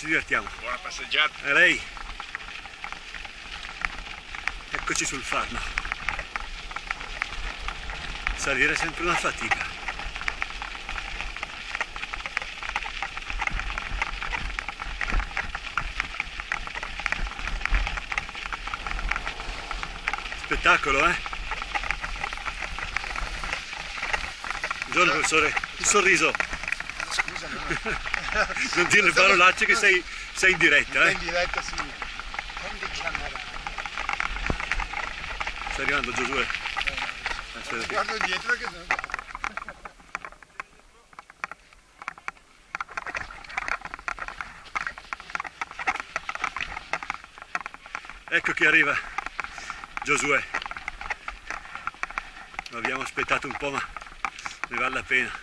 ci divertiamo. Buona passeggiata. E lei? Eccoci sul Farno. Salire è sempre una fatica. Spettacolo, eh? Buongiorno professore, un sorriso. Scusa, no. Non dire le parolacce che sei in diretta, eh? In diretta sì. Quando chiamerà? Sta arrivando Giosuè. Aspetta. Guardo dietro che sono... Ecco che arriva Giosuè. Lo abbiamo aspettato un po', ma ne vale la pena.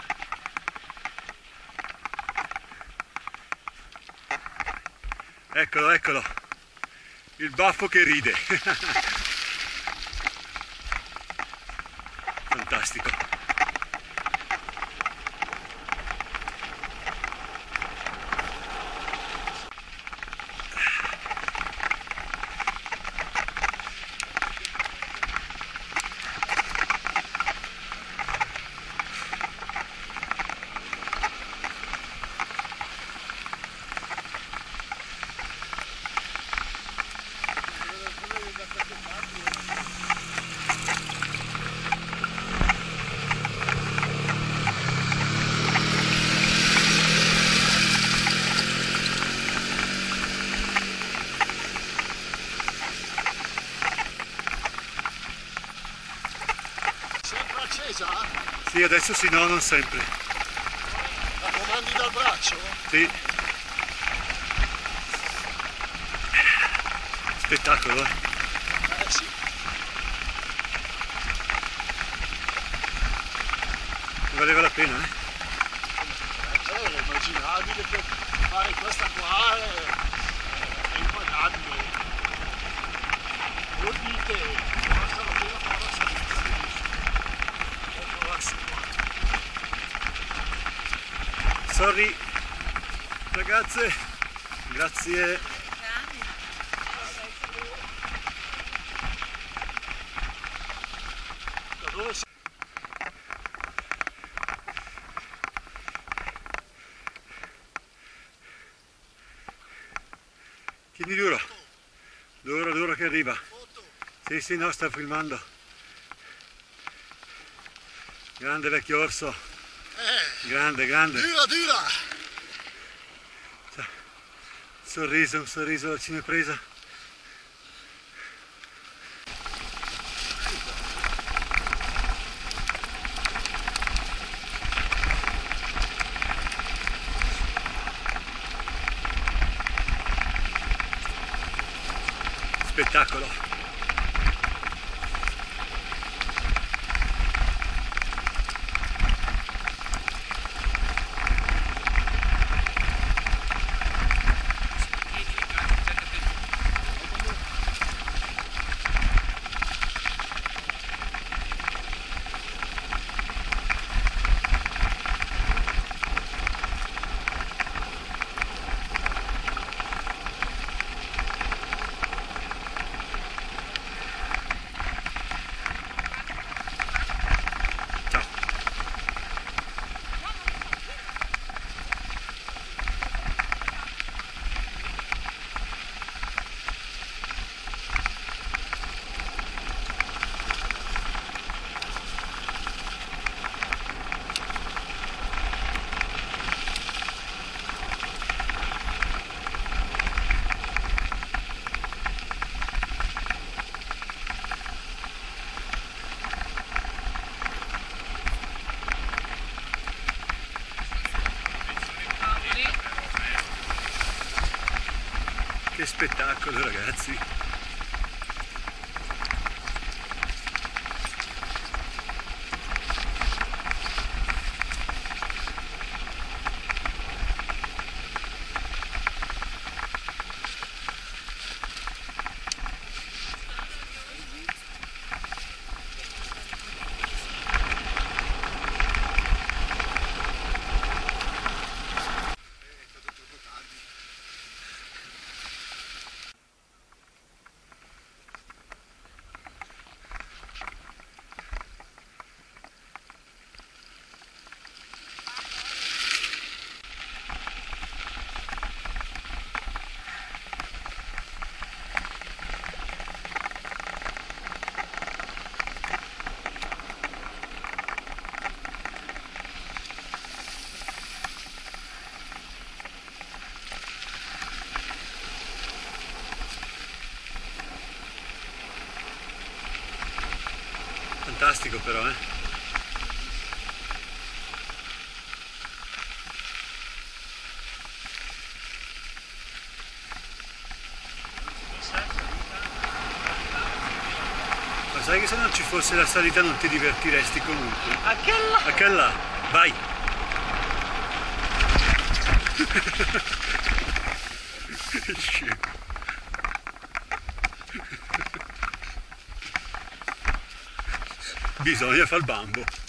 Eccolo, eccolo, il baffo che ride. Fantastico. Accesa? Sì, adesso sì, no, non sempre. La comandi dal braccio? Sì. Spettacolo, eh? Sì. Ne valeva la pena, eh? È immaginabile che fare questa qua è impagabile. Vuol dire che basta la pena fare la Sorry, ragazze, grazie. Tieni duro, duro, duro che arriva. Sì, sì, no, sta filmando. Grande vecchio orso. Grande, grande. Dura, dura! Un sorriso alla cinepresa. Spettacolo. Che spettacolo, ragazzi! Fantastico però, eh? Ma sai che se non ci fosse la salita non ti divertiresti comunque? A che là? Vai! Bisogna fare il bambo.